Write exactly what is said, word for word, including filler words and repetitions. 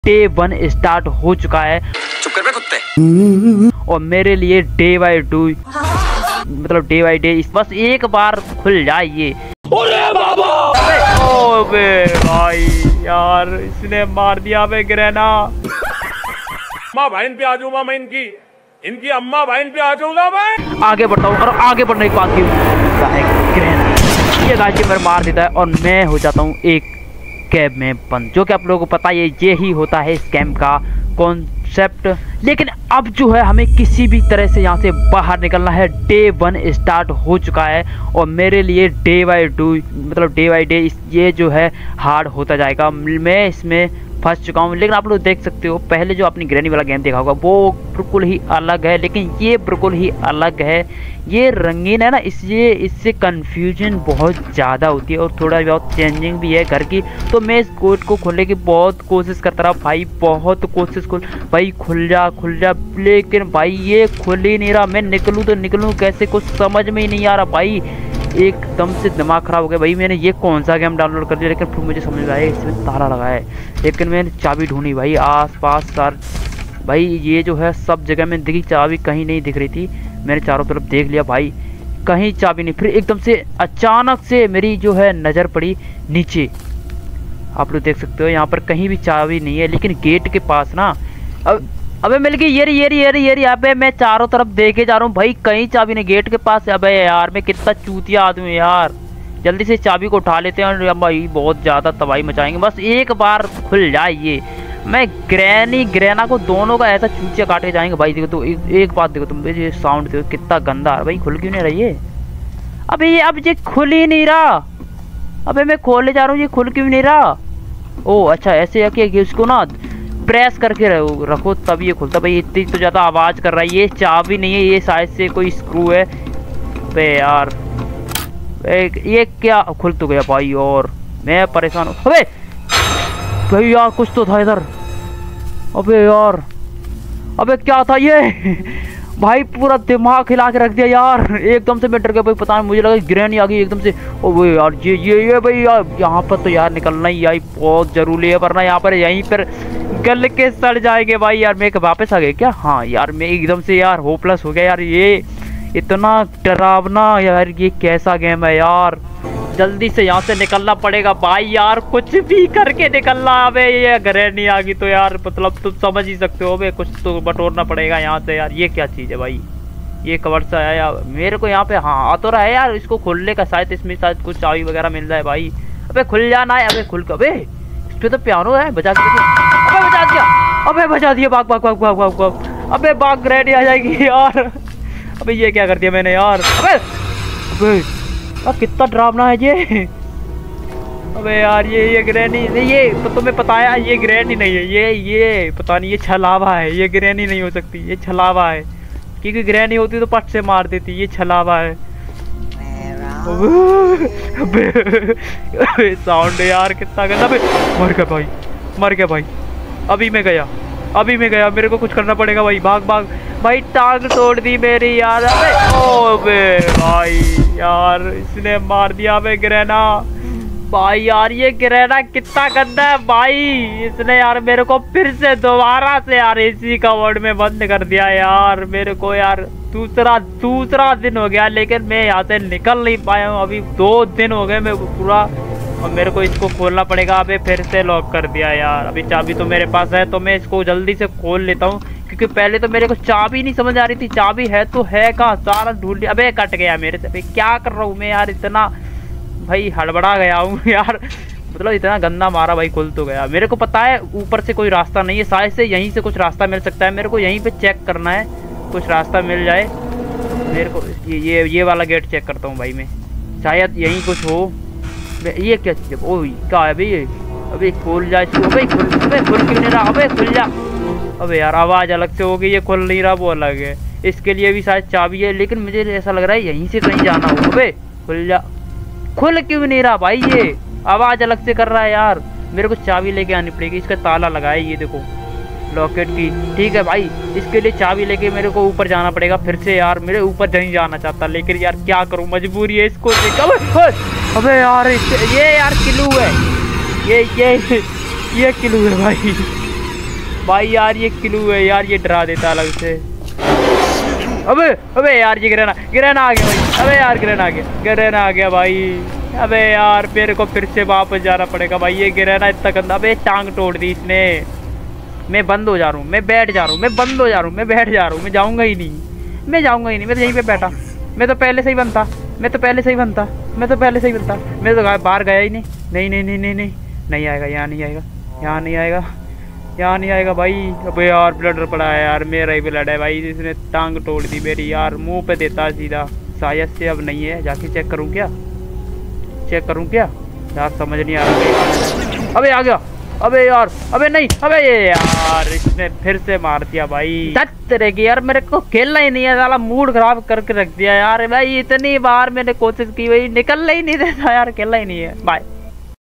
Day one start हो चुका है। चुप कर बे कुत्ते। और मेरे लिए डे बाई डू मतलब डे बाई डे बस एक बार खुल जाए ये। अरे बाबा, ओ बे भाई यार इसने मार दिया बे ग्रेना। अम्मा बहन पे आ जाऊंगा मैं, इनकी इनकी अम्मा बहन पे आ जाऊंगा मैं। आगे बढ़ता हूँ और आगे बढ़ने के बाद ये गाड़ी मेरे मार देता है और मैं हो जाता हूँ एक कैब में बंद, जो कि आप लोगों को पता है ये ही होता है स्कैम का कॉन्सेप्ट। लेकिन अब जो है हमें किसी भी तरह से यहाँ से बाहर निकलना है। डे वन स्टार्ट हो चुका है और मेरे लिए डे बाई डू मतलब डे बाई डे ये जो है हार्ड होता जाएगा। मैं इसमें फंस चुका हूँ। लेकिन आप लोग देख सकते हो पहले जो आपने ग्रैनी वाला गेम देखा होगा वो बिल्कुल ही अलग है, लेकिन ये बिल्कुल ही अलग है। ये रंगीन है ना, इसलिए इससे कंफ्यूजन बहुत ज़्यादा होती है और थोड़ा बहुत चेंजिंग भी है घर की। तो मैं इस कोड को खोलने की बहुत कोशिश करता रहा भाई, बहुत कोशिश खुल भाई खुल जा खुल जा, लेकिन भाई ये खुल ही नहीं रहा। मैं निकलूँ तो निकलूँ कैसे, कुछ समझ में ही नहीं आ रहा भाई। एकदम से दिमाग ख़राब हो गया भाई। मैंने ये कौन सा गेम डाउनलोड कर दिया, लेकिन फिर मुझे समझ में आया इसमें ताला लगा है। लेकिन मैंने चाबी ढूंढी भाई आस पास सर भाई, ये जो है सब जगह में दिखी, चाबी कहीं नहीं दिख रही थी। मैंने चारों तरफ देख लिया भाई, कहीं चाबी नहीं। फिर एकदम से अचानक से मेरी जो है नज़र पड़ी नीचे। आप लोग देख सकते हो यहाँ पर कहीं भी चाबी नहीं है, लेकिन गेट के पास ना अब अबे मिल गई ये रही ये रही ये रही ये रही। अबे मैं चारों तरफ देखे जा रहा हूँ भाई, कहीं चाबी नहीं गेट के पास। अबे यार मैं कितना चूतिया आदमी यार, जल्दी से चाबी को उठा लेते हैं और भाई बहुत ज़्यादा तबाही मचाएंगे। बस एक बार खुल जाए ये। मैं ग्रैनी ग्रैना को दोनों का ऐसा चूतिया काट के जाएंगे भाई। देखो तो एक, एक बात देखो तुम, ये साउंड देखो कितना गंदा है भाई। खुल क्यों नहीं रही है अबे ये, अब ये खुल ही नहीं रहा। अबे मैं खोलने जा रहा हूँ ये खुल क्यों नहीं रहा। ओ अच्छा ऐसे है कि इसको ना प्रेस करके रखो तब ये खुलता। भाई इतनी तो ज़्यादा आवाज़ कर रहा है। ये चाबी नहीं है, ये शायद से कोई स्क्रू है बे यार। ये क्या खुल तो गया भाई और मैं परेशान हूँ। अबे भाई यार कुछ तो था इधर। अबे यार अबे क्या था ये भाई, पूरा दिमाग हिला के रख दिया यार। एकदम से मैं डर गया भाई, पता नहीं मुझे लगा ग्रैनी आ गई एकदम से। ओ भाई यार ये ये ये भाई यार यहाँ पर तो यार निकलना ही यार बहुत ज़रूरी है, वरना यहाँ पर यहीं पर गल के सड़ जाएंगे भाई। यार मैं वापस आ गए क्या? हाँ यार मैं एकदम से यार होपलेस हो गया यार। ये इतना डरावना यार, ये कैसा गेम है यार। जल्दी से यहाँ से निकलना पड़ेगा भाई यार, कुछ भी करके निकलना। अबे ये ग्रैनी आ गई तो यार मतलब तुम समझ ही सकते हो। अबे कुछ तो बटोरना पड़ेगा यहाँ से यार। ये क्या चीज़ है भाई, ये कवर सा है यार मेरे को यहाँ पे। हाँ आ तो रहा है यार, इसको खोलने का शायद इसमें शायद कुछ चाबी वगैरह मिल जाए भाई। अबे खुल जाना है। अबे खुल अबे इस पे तो पियानो है, बजा के अबे बजा दिया। अबे बजा दिया, भाग भाग भाग भाग भाग भाग। अबे भाग ग्रैनी आ जाएगी यार। अबे ये क्या कर दिया मैंने यार। अबे अबे अब कितना डरावना है ये। अबे यार ये ये ग्रैनी नहीं, ये तो तुम्हें पता है ये ग्रैनी नहीं है, ये ये पता नहीं ये छलावा है। ये ग्रैनी नहीं हो सकती, ये छलावा है। क्योंकि ग्रैनी होती तो पट से मार देती, ये छलावा है। अबे साउंड यार कितना गंदा। मर गया भाई, मर गया भाई। अभी मैं गया अभी मैं गया मेरे को कुछ करना पड़ेगा भाई। भाग भाग भाई, टांग तोड़ दी मेरी यार। अबे ओ बे भाई यार इसने मार दिया बे ग्रैना भाई। यार ये ग्रैना कितना गंदा है भाई, इसने यार मेरे को फिर से दोबारा से यार इसी का वर्ड में बंद कर दिया यार। मेरे को यार दूसरा दूसरा दिन हो गया, लेकिन मैं यहाँ से निकल नहीं पाया हूँ। अभी दो दिन हो गए मैं पूरा, और मेरे को इसको खोलना पड़ेगा। अबे फिर से लॉक कर दिया यार। अभी चाबी तो मेरे पास है तो मैं इसको जल्दी से खोल लेता हूँ, क्योंकि पहले तो मेरे को चाबी नहीं समझ आ रही थी। चाबी है तो है कहाँ, सारा ढूंढ लिया। अबे कट गया मेरे से। अबे क्या कर रहा हूँ मैं यार, इतना भाई हड़बड़ा गया हूँ यार। मतलब इतना गंदा मारा भाई, खुल तो गया। मेरे को पता है ऊपर से कोई रास्ता नहीं है, शायद से यहीं से कुछ रास्ता मिल सकता है। मेरे को यहीं पे चेक करना है, कुछ रास्ता मिल जाए मेरे को। ये ये, ये वाला गेट चेक करता हूँ भाई मैं, शायद यहीं कुछ हो। ये क्या चीज़ है? ओह क्या है भाई ये? अबे खुल जा इसको। अबे खुल अबे खुल क्यों नहीं रहा? अबे खुल जा। अबे यार आवाज़ अलग से हो गई, ये खुल नहीं रहा वो अलग है। इसके लिए भी शायद चाबी है, लेकिन मुझे ऐसा लग रहा है यहीं से कहीं जाना हो। अबे खुल जा। खुल क्यों नहीं रहा भाई, ये आवाज़ अलग से कर रहा है यार। मेरे को चाबी लेके आनी पड़ेगी। इसका ताला लगा है ये देखो, लॉकेट की। ठीक है भाई, इसके लिए चाबी लेके मेरे को ऊपर जाना पड़ेगा फिर से यार। मेरे ऊपर नहीं जाना चाहता, लेकिन यार क्या करूं, मजबूरी है इसको। अबे अबे यार ये यार किलू है, ये ये ये किलू है भाई। भाई यार ये क्लू है यार, ये डरा देता अलग से। अबे अबे यार ये गिरना गिरना आ गया भाई। अबे यार गिरना आ गया गिरना आ गया भाई। अबे यार मेरे को फिर से वापस जाना पड़ेगा भाई। ये गिरना इतना गंदा, अबे टांग तोड़ दी इसने। मैं बंद हो जा रहा हूँ, मैं बैठ जा रहा हूँ, मैं बंद हो जा रहा हूँ, मैं बैठ जा रहा हूँ, मैं जाऊँगा ही नहीं, मैं जाऊँगा ही नहीं। मैं तो यहीं पे बैठा, मैं तो पहले से ही बनता, मैं तो पहले से ही बनता, मैं तो पहले से ही बनता। मैं तो बाहर गया ही नहीं। नहीं नहीं नहीं नहीं नहीं नहीं आएगा, यहाँ नहीं आएगा, यहाँ नहीं आएगा, यहाँ नहीं आएगा भाई। अबे यार ब्लडर पड़ा है यार, मेरा ही ब्लड है भाई। इसने टांग तोड़ दी मेरी यार, मुंह पे देता सीधा। शायद से अब नहीं है, जाके चेक करूँ क्या, चेक करूँ क्या यार, समझ नहीं आ रहा। अबे आ गया, अबे यार, अबे नहीं, अबे यार इसने फिर से मार दिया भाई। तेरे की यार मेरे को खेलना ही नहीं है साला, मूड खराब करके रख दिया यार भाई। इतनी बार मैंने कोशिश की भाई, निकलना ही नहीं देता यार, खेलना ही नहीं है। बाय।